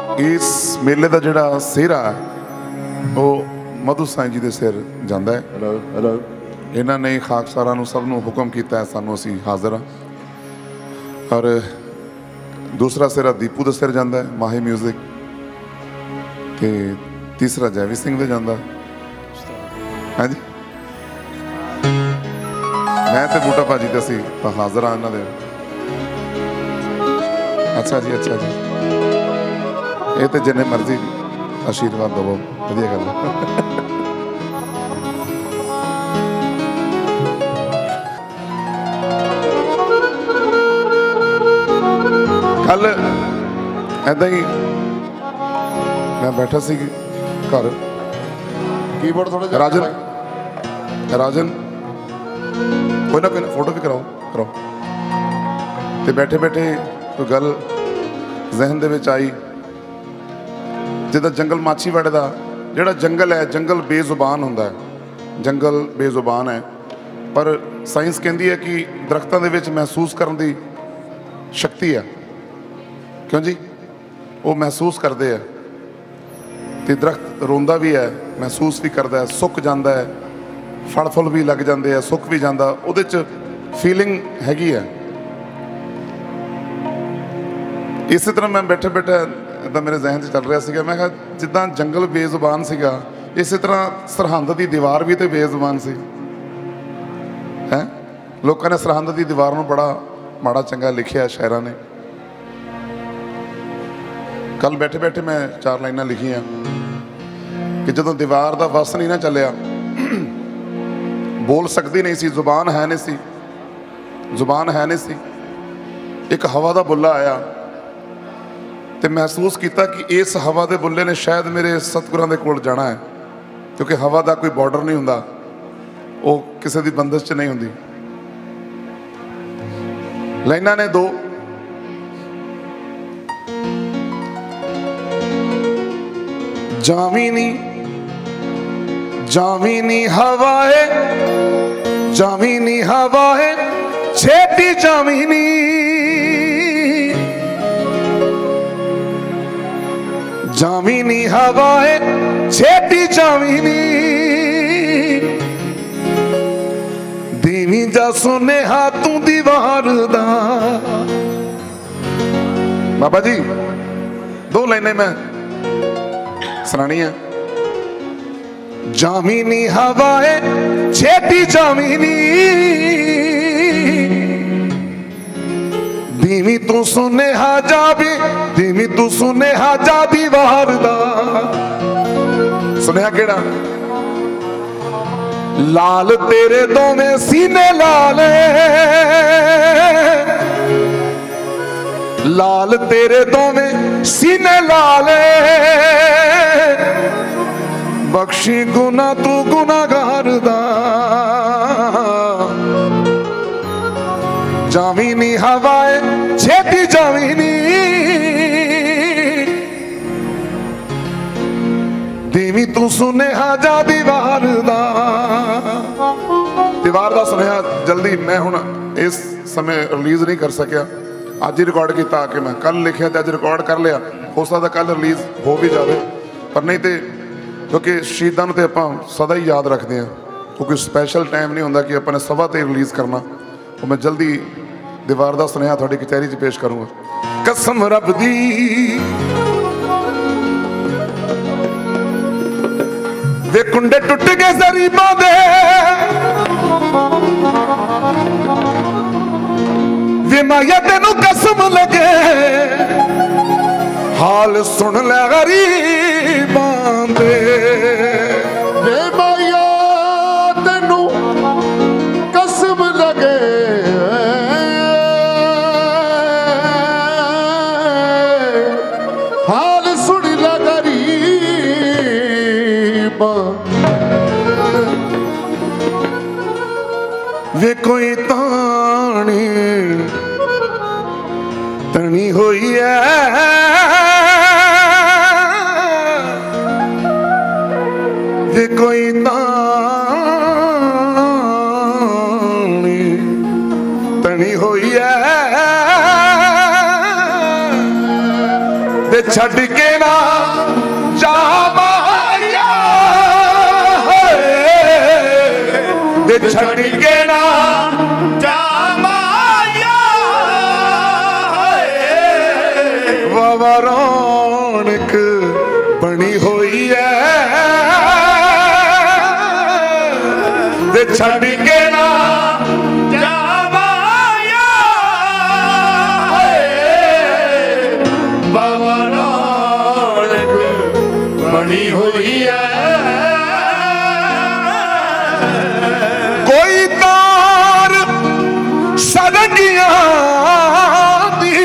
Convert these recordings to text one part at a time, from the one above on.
इस मेले का जिहड़ा सेहरा वो मधु साईं जी के सिर जाता है। हेलो हेलो इन्होंने खाकसारा सब नूं हुक्म किया है, सानू असीं हाज़र हाँ। और दूसरा सिरा दीपू का सिर जाता है माही म्यूजिक, ते तीसरा जैवी सिंह दे जाता। हाँ जी, मैं तो बूटा भाजी तो असीं तां हाज़र हाँ इन्हां दे। अच्छा जी, अच्छा जी, ये तो जिन्ने मर्जी आशीर्वाद दवो, वधिया गल है। कल ऐदा ही मैं बैठा सी घर, कीबोर्ड थोड़ा राजन राजन कोई ना फोटो भी कराओ कराओ, तो बैठे बैठे कोई गल जहन दे विच आई, जिदा जंगल माछीवाड़े का जिहड़ा जंगल है, जंगल बेजुबान हुंदा है, जंगल बेजुबान है, पर साइंस कहती है कि दरख्तों दे विच महसूस करने की शक्ति है। क्यों जी, वो महसूस करते हैं, तो दरख्त रोंदा भी है, महसूस भी करता है, सुक जाता है, फल फुल भी लग जाते हैं, सुक भी जाता, उहदे च फीलिंग हैगी है। इस तरह मैं बैठे बैठे इदा मेरे जहन से चल रहा सीगा, मैं कहा जिदा जंगल बेजुबान सीगा, इस तरह सरहंद की दीवार भी तो बेजुबान सी है। लोगों ने सरहंद की दीवार को बड़ा माड़ा चंगा लिखिया शायरां ने। कल बैठे बैठे मैं 4 लाइनां लिखियां कि जदों दीवार का वस नहीं ना चलिया, बोल सकती नहीं सी, जुबान है नहीं सी, जुबान है नहीं सी, एक हवा का बुल्ला आया तो महसूस किया कि इस हवा के बुल्ले ने शायद मेरे सतगुरां दे कोल जाना है, क्योंकि हवा का कोई बॉर्डर नहीं हुंदा, वो किसी की बंदिश च नहीं हुंदी। लाइनां ने 2, जामीनी हवाए, जामीनी हवाए छेती जामीनी, जामीनी हवाए छेती जामीनी, दीवी जा सुने हाथों दीवार दा। बाबा जी 2 लाइनें मैं सुनानी है। जामीनी हवाए छेती जामीनी, दीवी तू सुने हाजा भी, दीवी तू सुने हाजा दीवार दा। सुनिया केड़ा? लाल तेरे दोवें सीने लाल, लाल तेरे दोवें सीने लाल, बख्शी गुना तू गुनाहगार दा। जामीनी हवाए छेती जामीनी, दीवी तू सुने हाजा दीवार दा। दीवार दा सुनेहा जल्दी मैं हुण इस समय रिलीज नहीं कर सकिया, अज ही रिकॉर्ड किया आके, मैं कल लिखिया तो अज रिकॉर्ड कर लिया, हो सकता कल रिलीज हो भी जाए, पर नहीं तो क्योंकि शहीदों तो आप सदा ही याद रखते हैं, क्योंकि स्पैशल टाइम नहीं होंदा कि अपने सभा ते रिलीज़ करना। तो मैं जल्दी दीवार का सुनेहा थोड़ी कचहरी च पेश करूँगा। कसम रब दी वे कुंडे टुट गए जरीबा दे, वे माया तेनू कसम लगे, हाल सुन ले गरीबां दे। वे माया तेनू कसम लगे, हाल सुन ले गरीबां। वे कोई तानी तनी होई है, वे कोई तानी तनी होई है, छड़ के ना जावाया ते छड़ के ना जावाया वावा रौनक बनी हुई है ते छड़ के ना बनी हुई है कोई तार सरंगियां दी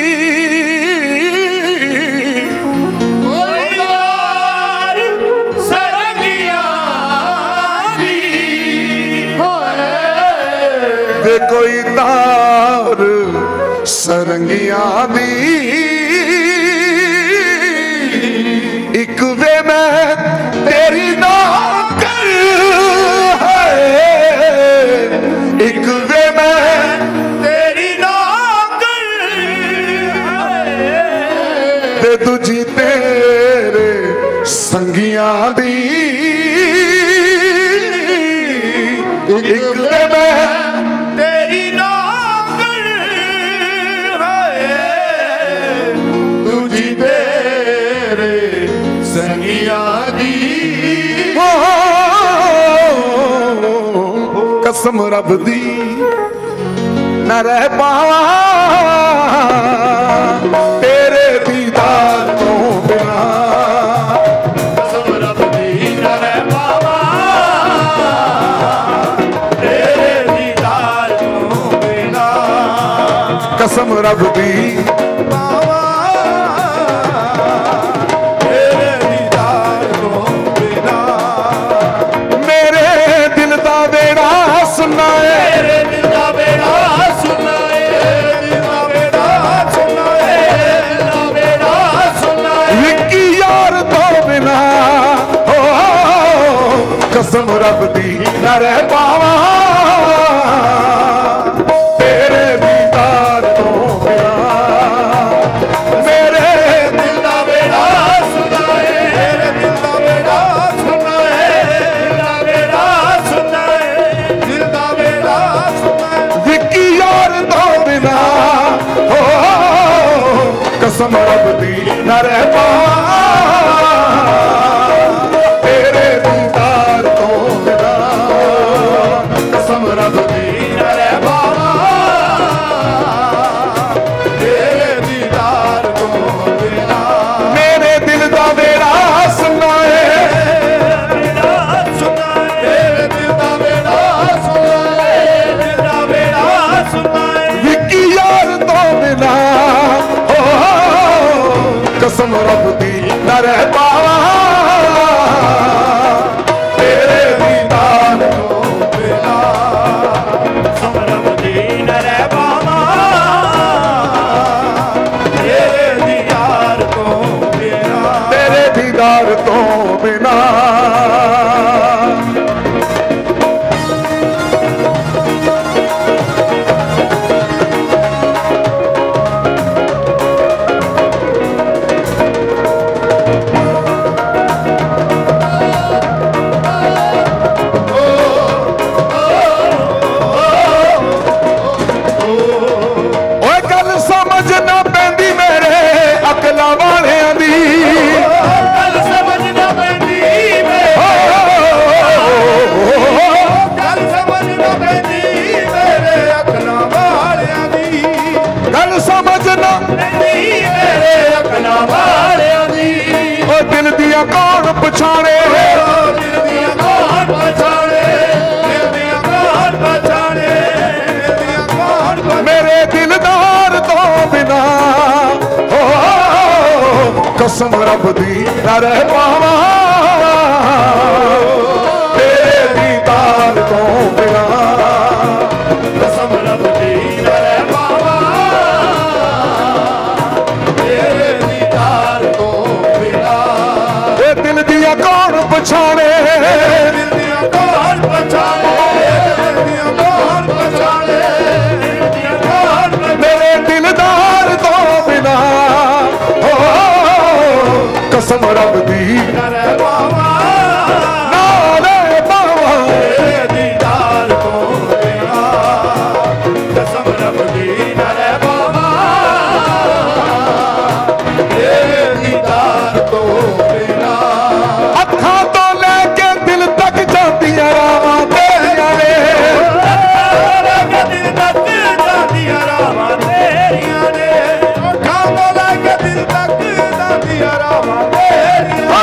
कोई तार सरंगियां दी दे कोई तार सरंगियां दी एक वे मैं तेरी नौकर है एक वे मैं तेरी नौकर ते दूजी तेरे संगियां दी एक वे मैं तेरी नौकर है दूजी तेरे संगिया दी कसम रब दी न रह पावा तेरे दीदार तो बिना कसम रब दी न रह पावा तेरे दीदार तो बिना कसम रब दी कसम रब दी न रह पावा तेरे दीदार तो बिना मेरे दिल दा बेड़ा सुनाए मेरे दिल दा बेड़ा सुनाए दिल दा बेड़ा सुनाए दिल दा बेड़ा सुनाए विकी यार तो बिना हो कसम रब दी न रह पावा रब दी न रह पावा तेरे दीदार तो बिना मेरे दिल दा बेड़ा सुनाए तेरे दिल दा बेड़ा सुनाए दिल दा बेड़ा सुनाए विकी यार तो बिना हो कसम रब दी न रह पावा तेरे दीदार तो बिना दीदार तो बिना दिल दिया कौन पछाणे दिल दिया कौन पछाणे दिल दिया कौन पछाणे मेरे दिलदार तो बिना हो कसम रब दी न रह पावा तेरे दीदार तो बिना कसम रब दी न रह पावा तेरे दीदार तो बिना दिल दिया कौन पछाणे दिल दिया कौन पछाणे दिल दिया कौन पछाणे मेरे दिलदार तो बिना हो रब दी कर पावा नाले पावा दीदार तो बिना कसम रब दी कर पावा दीदार तो बिना अखा तो लेके दिल तक जातियां रावां तेरियां ने दिल तक जातियां रावां तेरियां ने अखा तो लेके दिल तक जातियां रावां तेरियां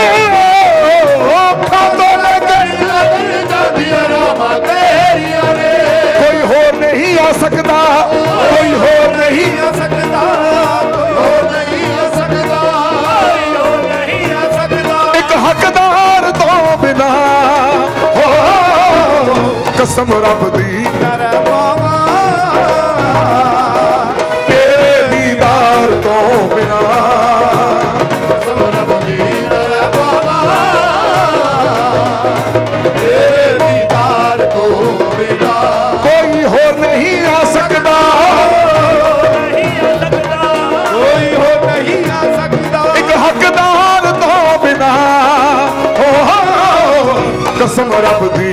अखा तो लेके जातियां रावां तेरियां ने कोई होर नहीं आ सकता कोई होर नहीं आ सकता कोई और नहीं आ सकता कोई और नहीं आ सकता एक हकदार तो बिना हो कसम रब दी कर पावा तेरे दीदार तो बिना कसम रब दी कर पावा तेरे दीदार को बिना कोई होर नहीं आ सकता कोई हो नहीं आ सकता एक हकदार तो बिना हो कसम रब दी